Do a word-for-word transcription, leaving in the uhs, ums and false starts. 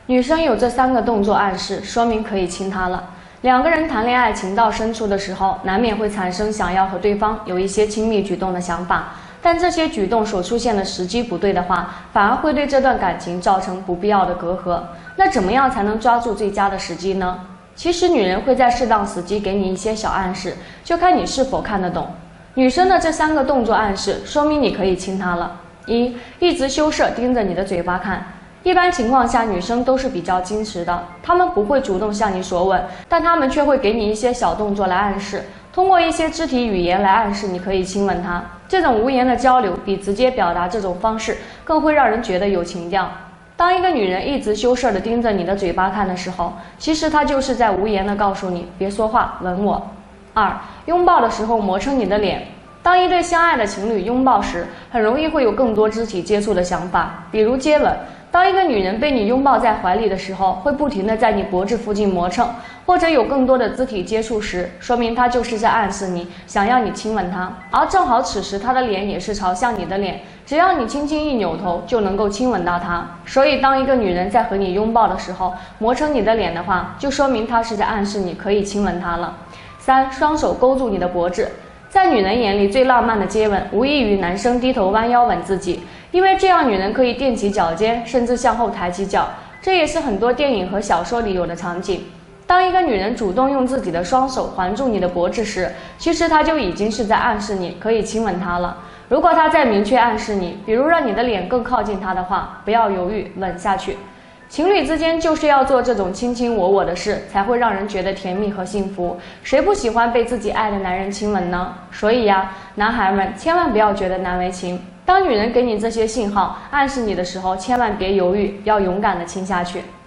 女生有这三个动作暗示，说明可以亲她了。两个人谈恋爱情到深处的时候，难免会产生想要和对方有一些亲密举动的想法，但这些举动所出现的时机不对的话，反而会对这段感情造成不必要的隔阂。那怎么样才能抓住最佳的时机呢？其实女人会在适当时机给你一些小暗示，就看你是否看得懂。女生的这三个动作暗示，说明你可以亲她了。一，一直羞涩盯着你的嘴巴看。一般情况下，女生都是比较矜持的，她们不会主动向你索吻，但她们却会给你一些小动作来暗示，通过一些肢体语言来暗示你可以亲吻她。这种无言的交流比直接表达这种方式更会让人觉得有情调。当一个女人一直羞涩地盯着你的嘴巴看的时候，其实她就是在无言地告诉你别说话，吻我。二，拥抱的时候磨蹭你的脸。当一对相爱的情侣拥抱时，很容易会有更多肢体接触的想法，比如接吻。当一个女人被你拥抱在怀里的时候，会不停地在你脖子附近磨蹭，或者有更多的肢体接触时，说明她就是在暗示你，想要你亲吻她。而正好此时她的脸也是朝向你的脸，只要你轻轻一扭头，就能够亲吻到她。所以当一个女人在和你拥抱的时候，磨蹭你的脸的话，就说明她是在暗示你可以亲吻她了。三，双手勾住你的脖子。在女人眼里，最浪漫的接吻无异于男生低头弯腰吻自己，因为这样女人可以踮起脚尖，甚至向后抬起脚，这也是很多电影和小说里有的场景。当一个女人主动用自己的双手环住你的脖子时，其实她就已经是在暗示你可以亲吻她了。如果她再明确暗示你，比如让你的脸更靠近她的话，不要犹豫，吻下去。情侣之间就是要做这种卿卿我我的事，才会让人觉得甜蜜和幸福。谁不喜欢被自己爱的男人亲吻呢？所以呀，男孩们千万不要觉得难为情。当女人给你这些信号暗示你的时候，千万别犹豫，要勇敢地亲下去。